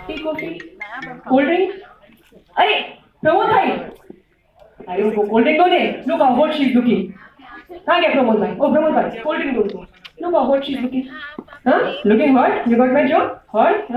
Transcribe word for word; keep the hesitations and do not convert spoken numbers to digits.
tea coffee cold drink अरे प्रमोद भाई अरे उनको कोल्ड ड्रिंक दो दे look how hot she is looking कहाँ गया प्रमोद भाई ओ प्रमोद भाई कोल्ड ड्रिंक दो उनको look how hot she is looking हाँ looking hot you got my job hot